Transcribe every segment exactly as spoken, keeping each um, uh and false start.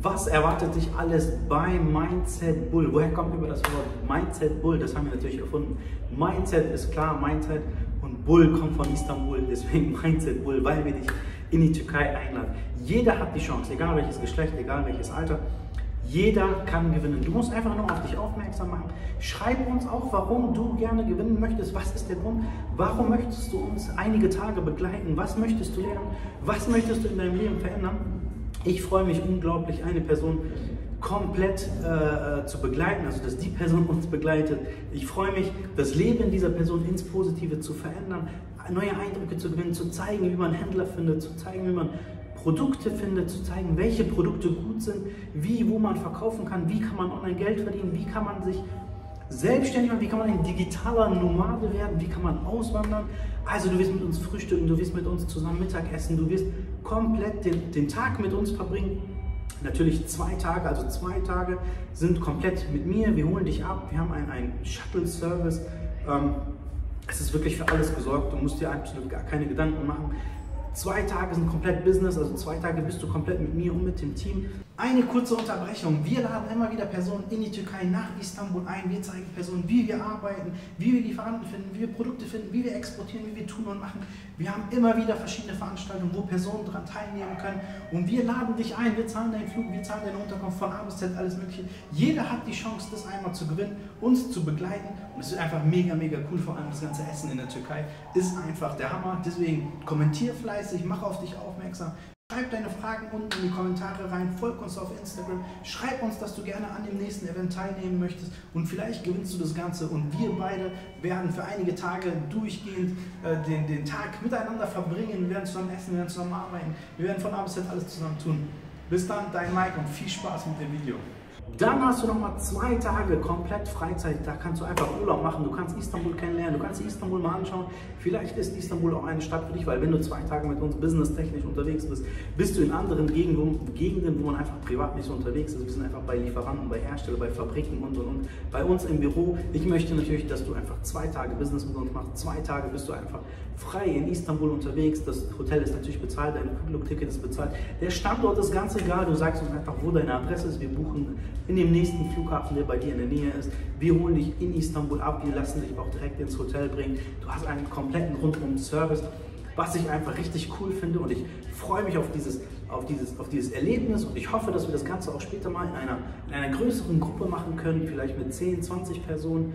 Was erwartet dich alles bei Mindset Bull? Woher kommt über das Wort Mindset Bull? Das haben wir natürlich erfunden. Mindset ist klar, Mindset und Bull kommt von Istanbul, deswegen Mindset Bull, weil wir dich in die Türkei einladen. Jeder hat die Chance, egal welches Geschlecht, egal welches Alter. Jeder kann gewinnen. Du musst einfach nur auf dich aufmerksam machen. Schreib uns auch, warum du gerne gewinnen möchtest. Was ist der Grund? Warum möchtest du uns einige Tage begleiten? Was möchtest du lernen? Was möchtest du in deinem Leben verändern? Ich freue mich unglaublich, eine Person komplett äh, zu begleiten, also dass die Person uns begleitet. Ich freue mich, das Leben dieser Person ins Positive zu verändern, neue Eindrücke zu gewinnen, zu zeigen, wie man Händler findet, zu zeigen, wie man Produkte findet, zu zeigen, welche Produkte gut sind, wie, wo man verkaufen kann, wie kann man online Geld verdienen, wie kann man sich selbstständig machen, wie kann man ein digitaler Nomade werden, wie kann man auswandern. Also du wirst mit uns frühstücken, du wirst mit uns zusammen Mittag essen, du wirst komplett den, den Tag mit uns verbringen. Natürlich zwei Tage, also zwei Tage sind komplett mit mir, wir holen dich ab, wir haben einen, einen Shuttle-Service. Ähm, es ist wirklich für alles gesorgt, du musst dir absolut gar keine Gedanken machen. Zwei Tage sind komplett Business, also zwei Tage bist du komplett mit mir und mit dem Team. Eine kurze Unterbrechung. Wir laden immer wieder Personen in die Türkei nach Istanbul ein. Wir zeigen Personen, wie wir arbeiten, wie wir Lieferanten finden, wie wir Produkte finden, wie wir exportieren, wie wir tun und machen. Wir haben immer wieder verschiedene Veranstaltungen, wo Personen daran teilnehmen können. Und wir laden dich ein, wir zahlen deinen Flug, wir zahlen deine Unterkunft von A bis Z, alles Mögliche. Jeder hat die Chance, das einmal zu gewinnen, uns zu begleiten. Und es ist einfach mega, mega cool, vor allem das ganze Essen in der Türkei ist einfach der Hammer. Deswegen kommentier fleißig, mach auf dich aufmerksam. Schreib deine Fragen unten in die Kommentare rein, folg uns auf Instagram, schreib uns, dass du gerne an dem nächsten Event teilnehmen möchtest und vielleicht gewinnst du das Ganze und wir beide werden für einige Tage durchgehend äh, den, den Tag miteinander verbringen, wir werden zusammen essen, wir werden zusammen arbeiten, wir werden von A bis Z alles zusammen tun. Bis dann, dein Mike und viel Spaß mit dem Video. Dann hast du nochmal zwei Tage komplett Freizeit, da kannst du einfach Urlaub machen, du kannst Istanbul kennenlernen, du kannst Istanbul mal anschauen. Vielleicht ist Istanbul auch eine Stadt für dich, weil wenn du zwei Tage mit uns businesstechnisch unterwegs bist, bist du in anderen Gegenden, Gegenden, wo man einfach privat nicht so unterwegs ist. Wir sind einfach bei Lieferanten, bei Herstellern, bei Fabriken und und und. Bei uns im Büro. Ich möchte natürlich, dass du einfach zwei Tage Business mit uns machst. Zwei Tage bist du einfach frei in Istanbul unterwegs. Das Hotel ist natürlich bezahlt, dein Flugticket ist bezahlt. Der Standort ist ganz egal, du sagst uns einfach, wo deine Adresse ist. Wir buchen in dem nächsten Flughafen, der bei dir in der Nähe ist. Wir holen dich in Istanbul ab, wir lassen dich auch direkt ins Hotel bringen. Du hast einen kompletten Rundum-Service, was ich einfach richtig cool finde und ich freue mich auf dieses, auf, dieses, auf dieses Erlebnis und ich hoffe, dass wir das Ganze auch später mal in einer, in einer größeren Gruppe machen können, vielleicht mit zehn, zwanzig Personen.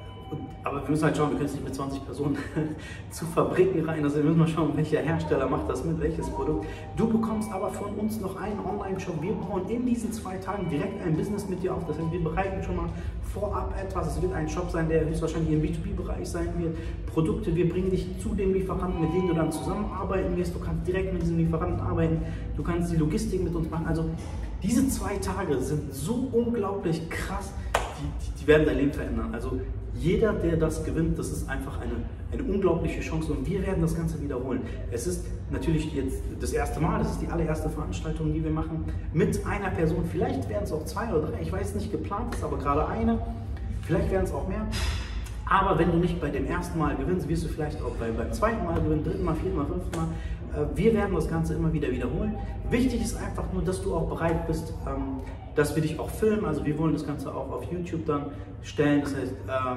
Aber wir müssen halt schauen, wir können es nicht mit zwanzig Personen zu Fabriken rein. Also wir müssen mal schauen, welcher Hersteller macht das mit, welches Produkt. Du bekommst aber von uns noch einen Online-Shop. Wir bauen in diesen zwei Tagen direkt ein Business mit dir auf. Das heißt, wir bereiten schon mal vorab etwas. Es wird ein Shop sein, der höchstwahrscheinlich im B zwei B-Bereich sein wird. Produkte, wir bringen dich zu dem Lieferanten, mit dem du dann zusammenarbeiten wirst. Du kannst direkt mit diesem Lieferanten arbeiten. Du kannst die Logistik mit uns machen. Also diese zwei Tage sind so unglaublich krass. Die, die werden dein Leben verändern. Also jeder, der das gewinnt, das ist einfach eine, eine unglaubliche Chance und wir werden das Ganze wiederholen. Es ist natürlich jetzt das erste Mal, das ist die allererste Veranstaltung, die wir machen, mit einer Person. Vielleicht werden es auch zwei oder drei, ich weiß nicht, geplant ist aber gerade eine. Vielleicht werden es auch mehr. Aber wenn du nicht bei dem ersten Mal gewinnst, wirst du vielleicht auch bei, beim zweiten Mal gewinnen, dritten Mal, vierten Mal, fünften Mal. Wir werden das Ganze immer wieder wiederholen. Wichtig ist einfach nur, dass du auch bereit bist, dass wir dich auch filmen. Also wir wollen das Ganze auch auf YouTube dann stellen. Das heißt,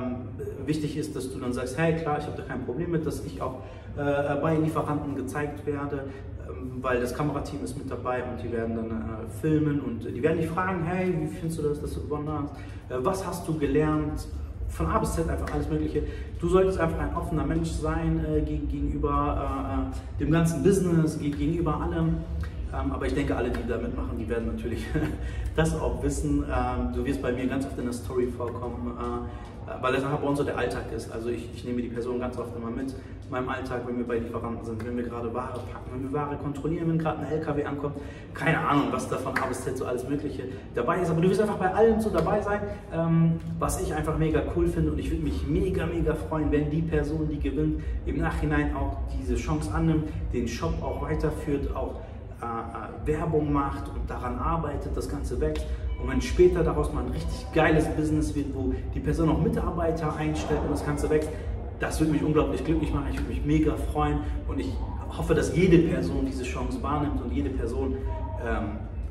wichtig ist, dass du dann sagst, hey klar, ich habe da kein Problem mit, dass ich auch bei Lieferanten gezeigt werde, weil das Kamerateam ist mit dabei und die werden dann filmen und die werden dich fragen, hey, wie findest du das, dass du gewonnen hast? Was hast du gelernt? Von A bis Z einfach alles Mögliche. Du solltest einfach ein offener Mensch sein äh, gegenüber äh, dem ganzen Business, gegenüber allem. Ähm, aber ich denke, alle, die da mitmachen, die werden natürlich das auch wissen. Ähm, du wirst bei mir ganz oft in der Story vorkommen, äh, weil das einfach bei uns so der Alltag ist. Also ich, ich nehme die Person ganz oft immer mit in meinem Alltag, wenn wir bei Lieferanten sind, wenn wir gerade Ware packen, wenn wir Ware kontrollieren, wenn gerade ein L K W ankommt. Keine Ahnung, was da von A bis Z so alles Mögliche dabei ist. Aber du wirst einfach bei allem so dabei sein, ähm, was ich einfach mega cool finde. Und ich würde mich mega, mega freuen, wenn die Person, die gewinnt, im Nachhinein auch diese Chance annimmt, den Shop auch weiterführt, auch äh, äh, Werbung macht und daran arbeitet, das Ganze wächst. Und wenn später daraus mal ein richtig geiles Business wird, wo die Person auch Mitarbeiter einstellt und das Ganze wächst, das würde mich unglaublich glücklich machen. Ich würde mich mega freuen und ich hoffe, dass jede Person diese Chance wahrnimmt und jede Person ähm,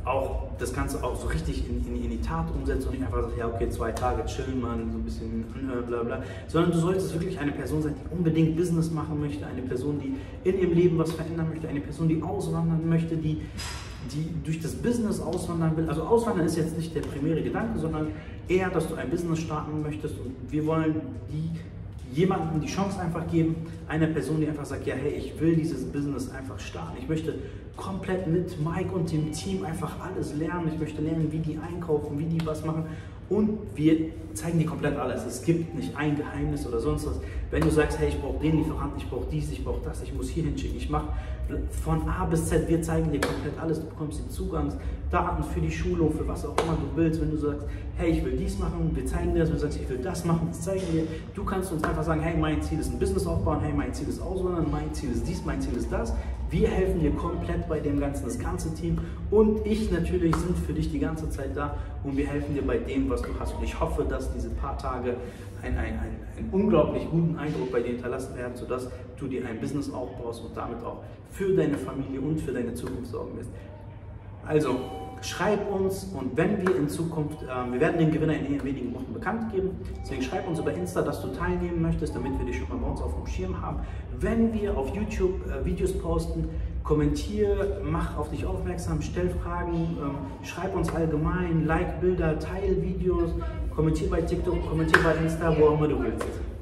auch das Ganze auch so richtig in, in, in die Tat umsetzt und nicht einfach sagt, ja okay, zwei Tage chillen, man, so ein bisschen anhören, bla bla, sondern du solltest wirklich eine Person sein, die unbedingt Business machen möchte, eine Person, die in ihrem Leben was verändern möchte, eine Person, die auswandern möchte, die, die durch das Business auswandern will. Also auswandern ist jetzt nicht der primäre Gedanke, sondern eher, dass du ein Business starten möchtest und wir wollen die jemandem die Chance einfach geben, einer Person, die einfach sagt, ja hey, ich will dieses Business einfach starten. Ich möchte komplett mit Mike und dem Team einfach alles lernen. Ich möchte lernen, wie die einkaufen, wie die was machen. Und wir zeigen dir komplett alles. Es gibt nicht ein Geheimnis oder sonst was. Wenn du sagst, hey, ich brauche den Lieferanten, ich brauche dies, ich brauche das, ich muss hier hinschicken, ich mache von A bis Z, wir zeigen dir komplett alles. Du bekommst die Zugangsdaten für die Schulung, für was auch immer du willst. Wenn du sagst, hey, ich will dies machen, wir zeigen dir das. Wenn du sagst, ich will das machen, das zeigen wir. Du kannst uns einfach sagen, hey, mein Ziel ist ein Business aufbauen, hey, mein Ziel ist auswandern, mein Ziel ist dies, mein Ziel ist das. Wir helfen dir komplett bei dem Ganzen, das ganze Team und ich natürlich sind für dich die ganze Zeit da und wir helfen dir bei dem, was du hast. Und ich hoffe, dass diese paar Tage einen, einen, einen, einen unglaublich guten Eindruck bei dir hinterlassen werden, sodass du dir ein Business aufbaust und damit auch für deine Familie und für deine Zukunft sorgen wirst. Also, schreib uns und wenn wir in Zukunft, äh, wir werden den Gewinner in wenigen Wochen bekannt geben, deswegen schreib uns über Insta, dass du teilnehmen möchtest, damit wir dich schon mal bei uns auf dem Schirm haben. Wenn wir auf YouTube äh, Videos posten, kommentier, mach auf dich aufmerksam, stell Fragen, ähm, schreib uns allgemein, like Bilder, teil Videos, kommentier bei TikTok, kommentier bei Insta, wo auch immer du willst.